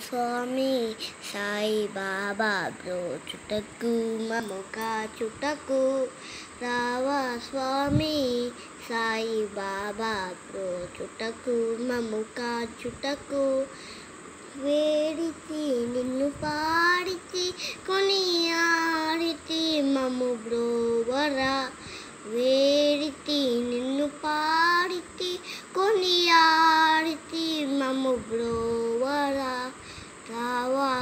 స్వామి సాయి బాబా బ్రోచుటకు మము కాచుటకు రావా స్వామి సాయి బాబా బ్రోచుటకు మము కాచుటకు వేడితి నిన్ను పాడితి కొనియాడితి మము బ్రోవరా వేడితి నిన్ను పాడితి కొనియాడితి మము బ్రోవరా రావా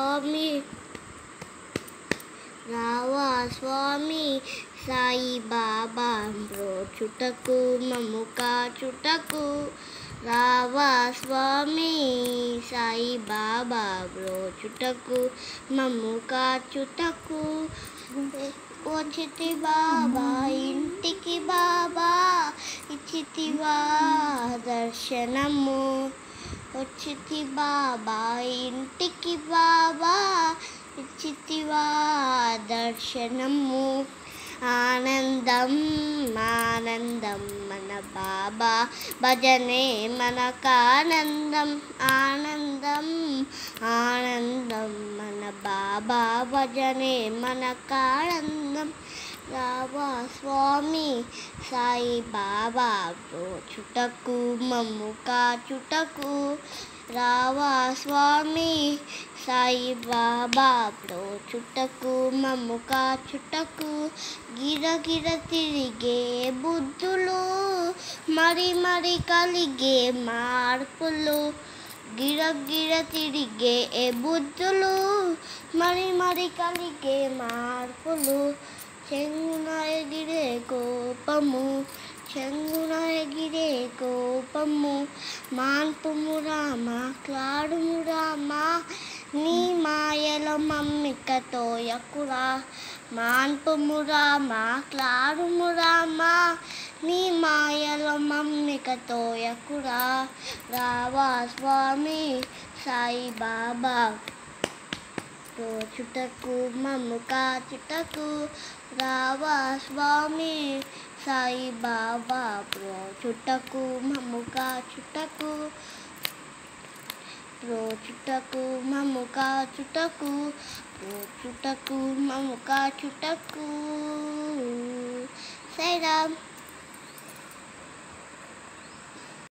స్వామి సాయి బాబా బ్రోచుటకు మము కాచుటకు రావా స్వామి సాయి బాబా బ్రోచుటకు మము కాచుటకు వచ్చితి బాబా ఇంటికి బాబా ఇచ్చితివా దర్శనము వచ్చితి బాబా ఇంటికి బాబా ఇచ్చితివా దర్శనము ఆనందం ఆనందం మన బాబా భజనే మనకానందం ఆనందం ఆనందం మన బాబా భజనే మనకానందం రావా స్వామి సాయి బాబా బ్రోచుటకు మము కాచుటకు రావా స్వామి సాయి బాబా బ్రోచుటకు మము కాచుటకు గిరగిర తిరిగే బుద్ధులు మరి మరి కలిగే మార్పులు గిరగిర తిరిగే బుద్ధులు మరి మరి కలిగే మార్పులు చెంగున ఎగిరే కోపము చెంగున ఎగిరే కోపము మాన్పుము రామా క్లాడుము రామా నీ మాయల మమ్మికతో యకురా మాన్పుము రామా క్లాడుము రామా నీ మాయల మమ్మికతో యకురా రావా స్వామి సాయి బాబా బ్రోచుటకు మము కాచుటకు రావా స్వామి సాయి బాబా బ్రోచుటకు మము కాచుటకు బ్రోచుటకు మము కాచుటకు బ్రోచుటకు మము కాచుటకు సాయిరామ్.